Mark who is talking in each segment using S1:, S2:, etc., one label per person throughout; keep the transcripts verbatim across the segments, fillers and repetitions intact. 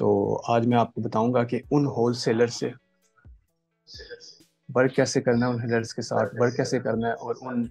S1: तो आज मैं आपको बताऊंगा कि उन होल सेलर से वर्क कैसे करना है, उन हेलर्स के साथ वर्क कैसे करना है और उन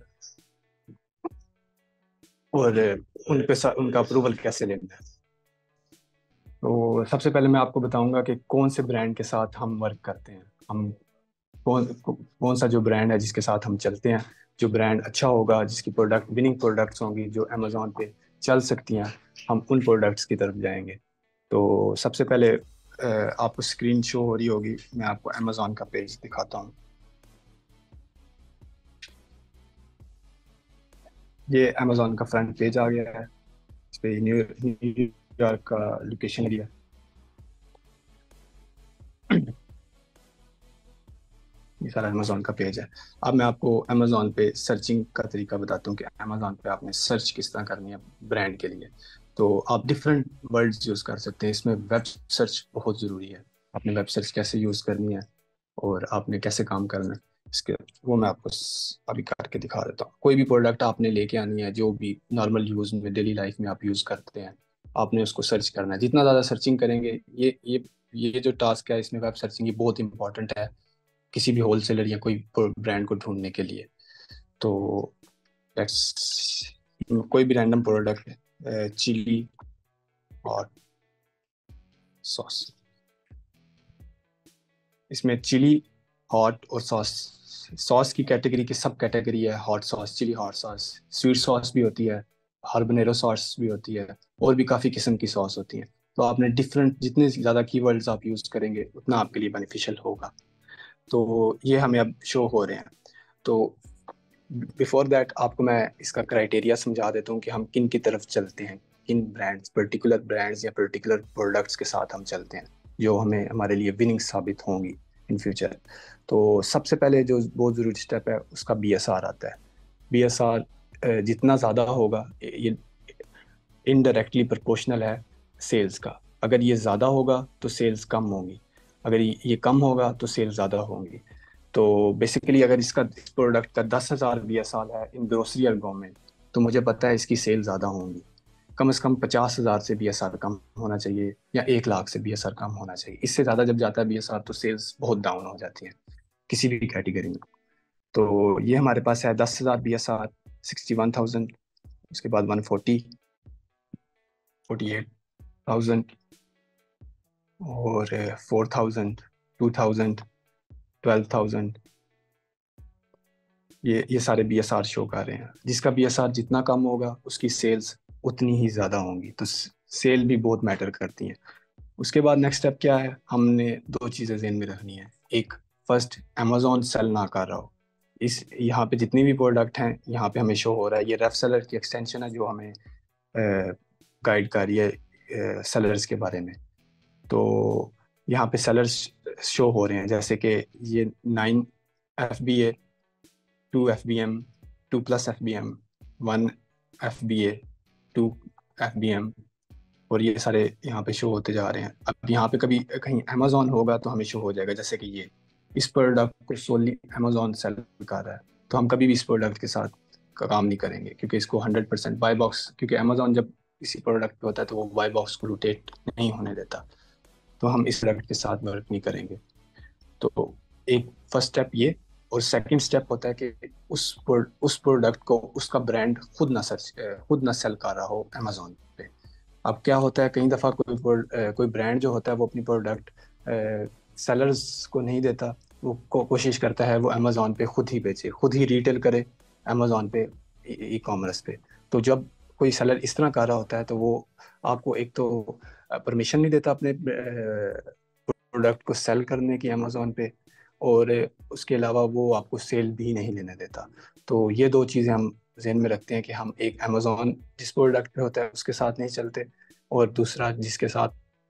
S1: और उन पे सा- उनका अप्रूवल कैसे लेना है। तो सबसे पहले मैं आपको बताऊंगा कि कौन से ब्रांड के साथ हम वर्क करते हैं। हम कौन कौन सा जो ब्रांड है जिसके साथ हम चलते हैं, जो ब्रांड अच्छा होगा, जिसकी प्रोडक्ट विनिंग प्रोडक्ट्स होंगी, जो अमेजोन पे चल सकती हैं, हम उन प्रोडक्ट्स की तरफ जाएंगे। तो सबसे पहले अ, आपको स्क्रीन शो हो रही होगी, मैं आपको अमेजोन का पेज दिखाता हूँ। ये अमेजोन का फ्रंट पेज आ गया है। इस पे न्यू न्यूयॉर्क का लोकेशन एरिया। ये सारा अमेजोन का पेज है। अब मैं आपको अमेजोन पे सर्चिंग का तरीका बताता हूँ कि अमेजोन पे आपने सर्च किस तरह करनी है ब्रांड के लिए। तो आप डिफरेंट वर्ड्स यूज़ कर सकते हैं। इसमें वेब सर्च बहुत ज़रूरी है। आपने वेब सर्च कैसे यूज़ करनी है और आपने कैसे काम करना है, इसके वो मैं आपको स- अभी करके दिखा देता हूँ। कोई भी प्रोडक्ट आपने लेके आनी है, जो भी नॉर्मल यूज़ में डेली लाइफ में आप यूज़ करते हैं, आपने उसको सर्च करना है। जितना ज़्यादा सर्चिंग करेंगे, ये ये ये जो टास्क है इसमें वेब सर्चिंग ये बहुत इंपॉर्टेंट है किसी भी होलसेलर या कोई ब्रांड को ढूंढने के लिए। तो लेट्स कोई भी रैंडम प्रोडक्ट, चिली और सॉस। इसमें चिली, हॉट और सॉस। सॉस की कैटेगरी की सब subcategory. Hot sauce, chilli hot sauce, sweet sauce भी होती है, हार्बनेरो सॉस भी होती है, और भी काफ़ी किस्म की सॉस होती है। तो आपने डिफरेंट, जितने ज़्यादा कीवर्ड्स आप यूज़ करेंगे उतना आपके लिए बेनिफिशियल होगा। तो ये हमें अब शो हो रहे हैं। तो बिफोर दैट आपको मैं इसका क्राइटेरिया समझा देता हूँ कि हम किन की तरफ चलते हैं, किन ब्रांड्स, पर्टिकुलर ब्रांड्स या पर्टिकुलर प्रोडक्ट्स के साथ हम चलते हैं जो हमें हमारे लिए विनिंग साबित होंगी इन फ्यूचर। तो सबसे पहले जो बहुत ज़रूरी स्टेप है उसका बी एस आर आता है। बी एस आर जितना ज़्यादा होगा, ये इनडायरेक्टली प्रोपोर्शनल है सेल्स का। अगर ये ज़्यादा होगा तो सेल्स कम होंगी, अगर ये ये कम होगा तो सेल्स ज़्यादा होंगी। तो बेसिकली अगर इसका इस प्रोडक्ट का दस हज़ार बी एस आर है इन ग्रोसरी और गवर्नमेंट, तो मुझे पता है इसकी सेल ज़्यादा होंगी। कम से कम पचास हज़ार से बी एस आर कम होना चाहिए या एक लाख से बी एस आर कम होना चाहिए। इससे ज़्यादा जब जाता है बी एस आर तो सेल्स बहुत डाउन हो जाती है किसी भी कैटेगरी में। तो ये हमारे पास है दस हज़ार B S R, sixty one thousand, उसके बाद one forty, forty eight thousand, और four thousand, two thousand, twelve thousand. ये ये सारे बी एस आर शो कर रहे हैं। जिसका बी एस आर जितना कम होगा उसकी सेल्स उतनी ही ज़्यादा होंगी। तो सेल भी बहुत मैटर करती हैं। उसके बाद नेक्स्ट स्टेप क्या है, हमने दो चीज़ें ज़हन में रखनी है। एक, फर्स्ट, अमेजोन सेल ना कर रहा हो। इस यहाँ पे जितनी भी प्रोडक्ट हैं यहाँ पे हमें शो हो रहा है, ये रेफ सेलर की एक्सटेंशन है जो हमें गाइड कर रही है सेलर्स के बारे में। तो यहाँ पे सेलर्स शो हो रहे हैं जैसे कि ये nine F B A, two F B M, two plus F B M, one F B A, two F B M, और ये सारे यहाँ पे शो होते जा रहे हैं। अब यहाँ पे कभी कहीं अमेजोन होगा तो हमें शो हो जाएगा जैसे कि ये इस प्रोडक्ट को सोली अमेजोन सेल कर रहा है, तो हम कभी भी इस प्रोडक्ट के साथ का काम नहीं करेंगे क्योंकि इसको हंड्रेड परसेंट बाय बॉक्स, क्योंकि अमेजोन जब किसी प्रोडक्ट पे होता है तो वो बाय बॉक्स को रोटेट नहीं होने देता। तो हम इस प्रोडक्ट के साथ वर्क नहीं करेंगे। तो एक फर्स्ट स्टेप ये। और सेकंड स्टेप होता है कि उस प्रो, उस प्रोडक्ट को उसका ब्रांड खुद ना सर्च खुद ना सेल कर रहा हो अमेजोन पे। अब क्या होता है, कई दफ़ा कोई प्रो- अ, कोई ब्रांड जो होता है वो अपनी प्रोडक्ट सेलर्स को नहीं देता। वो को, कोशिश करता है वो अमेजोन पे खुद ही बेचे, खुद ही रिटेल करे अमेजोन पे, ई कॉमर्स पे। तो जब कोई सेलर इस तरह कर रहा होता है तो वो आपको एक तो परमिशन नहीं देता अपने प्रोडक्ट को सेल करने की अमेजोन पे, और उसके अलावा वो आपको सेल भी नहीं लेने देता। तो ये दो चीज़ें हम जहन में रखते हैं कि हम एक अमेजोन जिस प्रोडक्ट पे होता है उसके साथ नहीं चलते, और दूसरा जिसके साथ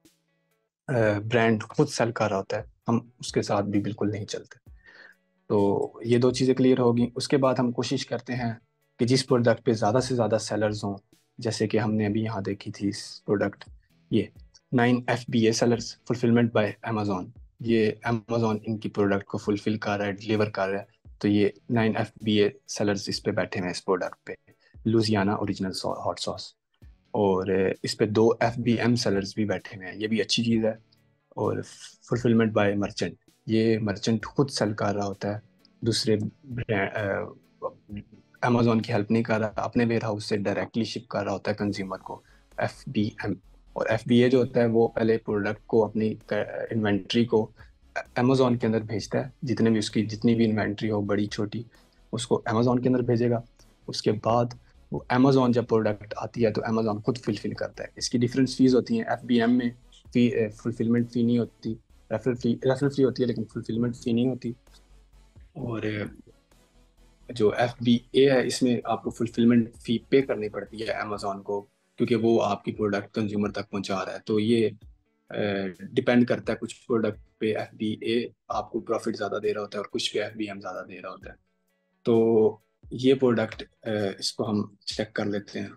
S1: ब्रांड खुद सेल कर रहा होता है हम उसके साथ भी बिल्कुल नहीं चलते। तो ये दो चीज़ें क्लियर होगी। उसके बाद हम कोशिश करते हैं कि जिस प्रोडक्ट पे ज़्यादा से ज़्यादा सेलर्स हों, जैसे कि हमने अभी यहाँ देखी थी इस प्रोडक्ट, ये nine F B A sellers fulfilment by Amazon. ये अमेजोन इनकी प्रोडक्ट को फुलफिल कर रहा है, डिलीवर कर रहा है। तो ये nine F B A sellers इस पे बैठे हुए हैं इस प्रोडक्ट पे, लुजियाना ओरिजिनल हॉट सॉस। और इस पे दो एफ बी एम सेलर्स भी बैठे हुए हैं, ये भी अच्छी चीज़ है। और फुलफिलमेंट बाय मर्चेंट, ये मर्चेंट खुद सेल कर रहा होता है, दूसरे अमेजोन की हेल्प नहीं कर रहा, अपने वेयर हाउस से डायरेक्टली शिप कर रहा होता है कंज्यूमर को, एफ बी एम। और एफ बी ए जो होता है वो पहले प्रोडक्ट को, अपनी इन्वेंट्री को अमेजोन के अंदर भेजता है, जितने भी उसकी जितनी भी इन्वेंट्री हो बड़ी छोटी, उसको अमेजोन के अंदर भेजेगा। उसके बाद वो अमेजोन जब प्रोडक्ट आती है तो अमेजोन खुद फुलफिल करता है। इसकी डिफरेंट फीस होती हैं। एफ बी एम में फी फुलफिलमेंट फ़ी नहीं होती, रेफरल फी रेफरल फी होती है लेकिन फुलफिलमेंट फ़ी नहीं होती। और जो एफ बी ए है इसमें आपको फुलफिलमेंट फ़ी पे करनी पड़ती है अमेजोन को, क्योंकि वो आपकी प्रोडक्ट कंज्यूमर तक पहुंचा रहा है। तो ये डिपेंड करता है, कुछ प्रोडक्ट पे एफ बी ए आपको प्रॉफिट ज़्यादा दे रहा होता है और कुछ पे एफ बी एम ज़्यादा दे रहा होता है। तो ये प्रोडक्ट, इसको हम चेक कर लेते हैं।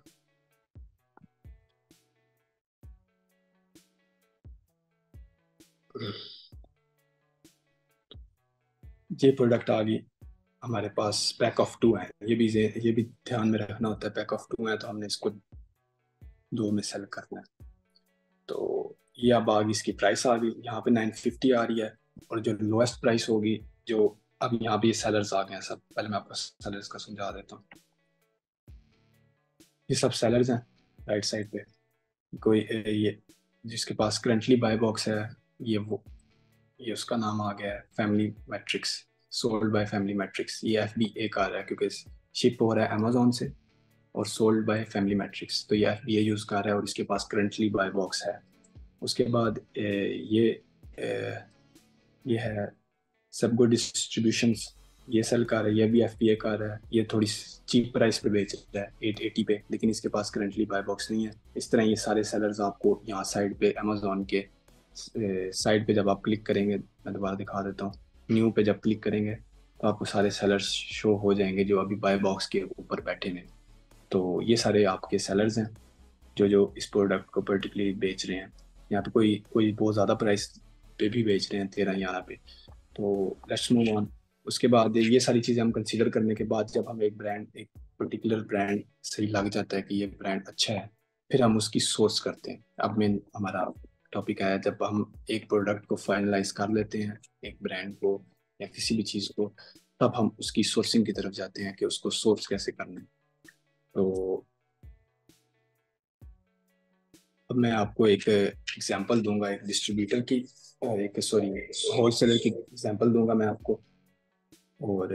S1: ये प्रोडक्ट आ गई हमारे पास, पैक ऑफ टू है। ये भी ये भी ध्यान में रखना होता है, पैक ऑफ टू है तो हमने इसको दो में सेल करना है। तो ये अब आ गई, इसकी प्राइस आ गई यहाँ पे नाइन फिफ्टी आ रही है। और जो लोएस्ट प्राइस होगी, जो अब यहाँ पे सेलर्स आ गए हैं सब, पहले मैं आपको सेलर्स का समझा देता हूँ। ये सब सेलर्स हैं राइट साइड पे। कोई ए, ये जिसके पास करंटली बाय बॉक्स है, ये वो ये उसका नाम आ गया है Family Matrix, sold by Family Matrix. ये एफ बी ए का आ रहा है क्योंकि शिप हो रहा है अमेजोन से, और सोल्ड बाय फैमिली मैट्रिक्स, तो ये एफ बी ए यूज़ कर रहा है और इसके पास करंटली बाय बॉक्स है। उसके बाद ए, ये ए, ये है सबगो डिस्ट्रीब्यूशंस, ये सेल कर रहा है, ये भी एफ बी ए कर रहा है। ये थोड़ी चीप प्राइस पे बेच रहा है, एट एटी पे, लेकिन इसके पास करंटली बाय बॉक्स नहीं है। इस तरह ये सारे सेलर्स आपको यहाँ साइड पे अमेजोन के साइड पे जब आप क्लिक करेंगे, मैं दोबारा दिखा देता हूँ, न्यू पे जब क्लिक करेंगे तो आपको सारे सेलर्स शो हो जाएंगे जो अभी बाय बॉक्स के ऊपर बैठे हैं। तो ये सारे आपके सेलर्स हैं जो जो इस प्रोडक्ट को पर्टिकुलरली बेच रहे हैं। यहाँ पे कोई कोई बहुत ज़्यादा प्राइस पे भी बेच रहे हैं, तेरह ग्यारह पे। तो लेट्स मूव ऑन। उसके बाद ये सारी चीज़ें हम कंसीडर करने के बाद, जब हम एक ब्रांड, एक पर्टिकुलर ब्रांड सही लग जाता है कि ये ब्रांड अच्छा है, फिर हम उसकी सोर्स करते हैं। अब मेन हमारा टॉपिक आया, जब हम एक प्रोडक्ट को फाइनलाइज कर लेते हैं, एक ब्रांड को या किसी भी चीज़ को, तब हम उसकी सोर्सिंग की तरफ जाते हैं कि उसको सोर्स कैसे करना है। तो अब मैं आपको एक एग्जांपल दूंगा, एक डिस्ट्रीब्यूटर की, एक सॉरी होलसेलर की एग्जांपल दूंगा मैं आपको। और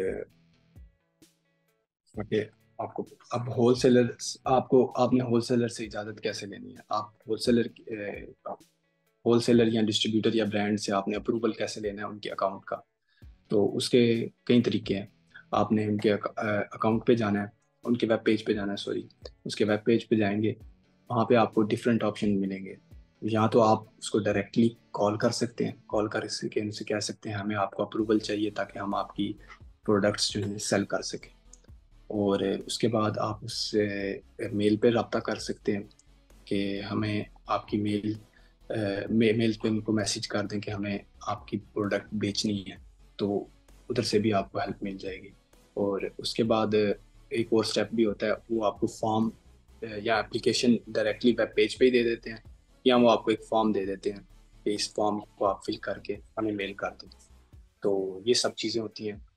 S1: ओके, आपको अब होलसेलर, आपको आपने होलसेलर से इजाज़त कैसे लेनी है, आप होलसेलर होलसेलर या डिस्ट्रीब्यूटर या ब्रांड से आपने अप्रूवल कैसे लेना है उनके अकाउंट का। तो उसके कई तरीके हैं। आपने उनके अकाउंट पे जाना है, उनके वेब पेज पे जाना है, सॉरी, उसके वेब पेज पे जाएंगे, वहाँ पे आपको डिफरेंट ऑप्शन मिलेंगे। या तो आप उसको डायरेक्टली कॉल कर सकते हैं, कॉल कर के उनसे कह सकते हैं हमें आपको अप्रूवल चाहिए ताकि हम आपकी प्रोडक्ट्स जो है सेल कर सकें। और उसके बाद आप उससे मेल पे रब्ता कर सकते हैं कि हमें आपकी मेल मे, मेल पे उनको मैसेज कर दें कि हमें आपकी प्रोडक्ट बेचनी है, तो उधर से भी आपको हेल्प मिल जाएगी। और उसके बाद एक और स्टेप भी होता है, वो आपको फॉर्म या एप्लीकेशन डायरेक्टली वेब पेज पे ही दे देते हैं, या वो आपको एक फॉर्म दे देते हैं कि इस फॉर्म को आप फिल करके हमें मेल कर दें। तो ये सब चीज़ें होती हैं।